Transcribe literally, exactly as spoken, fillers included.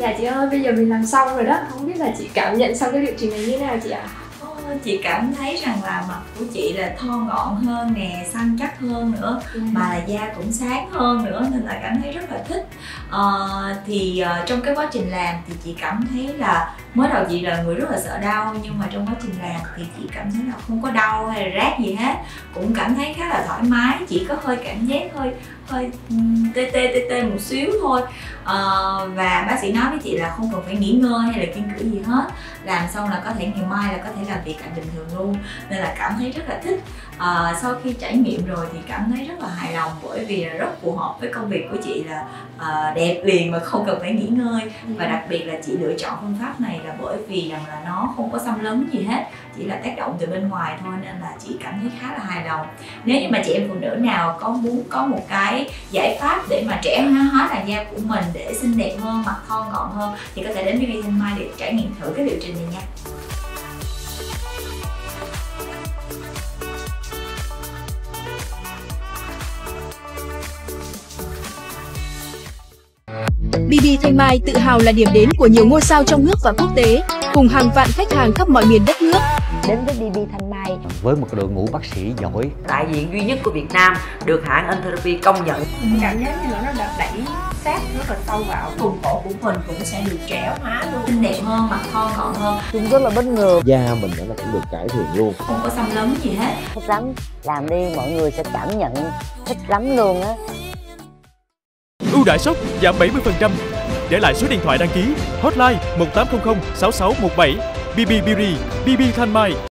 Dạ chị ơi, bây giờ mình làm xong rồi đó. Không biết là chị cảm nhận sau cái liệu trình này như thế nào chị ạ? Chị cảm thấy rằng là mặt của chị là thon gọn hơn nè, săn chắc hơn nữa, ừ. mà là da cũng sáng hơn nữa, nên là cảm thấy rất là thích. Ờ, thì uh, trong cái quá trình làm thì chị cảm thấy là mới đầu chị là người rất là sợ đau, nhưng mà trong quá trình làm thì chị cảm thấy là không có đau hay là rát gì hết, cũng cảm thấy khá là thoải mái, chỉ có hơi cảm giác hơi hơi tê tê tê tê một xíu thôi. Ờ, và bác sĩ nói với chị là không cần phải nghỉ ngơi hay là kiêng cữ gì hết, làm xong là có thể ngày mai là có thể làm việc lại bình thường luôn, nên là cảm thấy rất là thích. À, sau khi trải nghiệm rồi thì cảm thấy rất là hài lòng, bởi vì là rất phù hợp với công việc của chị là à, đẹp liền mà không cần phải nghỉ ngơi. Và đặc biệt là chị lựa chọn phương pháp này là bởi vì rằng là nó không có xâm lấn gì hết, chỉ là tác động từ bên ngoài thôi, nên là chị cảm thấy khá là hài lòng. Nếu như mà chị em phụ nữ nào có muốn có một cái giải pháp để mà trẻ hóa làn da của mình để xinh đẹp hơn, mặt thon gọn hơn, thì có thể đến bê bê Thanh Mai để trải nghiệm thử cái liệu trình này nha. bê bê Thanh Mai tự hào là điểm đến của nhiều ngôi sao trong nước và quốc tế, cùng hàng vạn khách hàng khắp mọi miền đất nước. Đến với bê bê Thanh Mai với một đội ngũ bác sĩ giỏi, đại diện duy nhất của Việt Nam được hãng Entherapy công nhận. Cảm giác như là nó đã đẩy sát rất là sâu vào vùng cổ của mình, cũng sẽ được trẻ hóa luôn, xinh đẹp hơn, mặt thon gọn hơn. Chúng rất là bất ngờ, da mình nó cũng được cải thiện luôn, không có xâm lấn gì hết. thích lắm, làm đi mọi người sẽ cảm nhận thích lắm luôn á. Ưu đãi sốc giảm bảy mươi phần trăm. Để lại số điện thoại đăng ký hotline một tám không không sáu sáu một bảy. bê bê Beauty, bê bê Thanh Mai.